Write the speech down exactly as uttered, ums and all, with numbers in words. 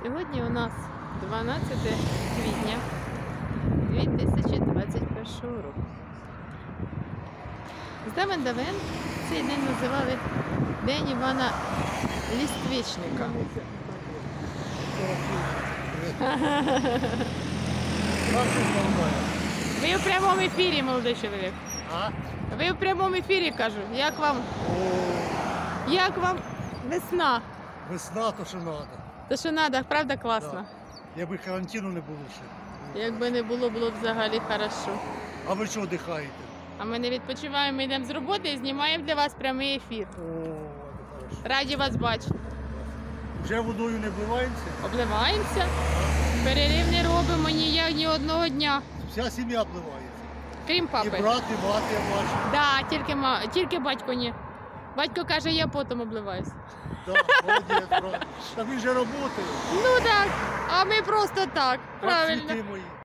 Сьогодні у нас дванадцяте квітня дві тисячі двадцять першого року. З давен давен цей день називали День Івана Ліствичника. Ви в прямому ефірі, молодий чоловік. А? Ви в прямому ефірі, кажу. Як вам, О, як вам весна? весна, то що треба. То що треба, правда класно? Якби карантину не було ще. Якби не було, було б взагалі хорошо. А ви що дихаєте? А ми не відпочиваємо, ми йдемо з роботи і знімаємо для вас прямий ефір. О, це хорошо. Раді вас бачити. Вже водою не вливаємося? Обливаємося, перерив не робимо ніяк ні одного дня, Вся сім'я обливається. крім І папи. брат, і мати, я бачу. Да, тільки, ма- тільки батько ні. Батько каже, я потім обливаюсь. Так, молодець, брат. Та він же працює. Ну так, а ми просто так, Як правильно. цвіти мої.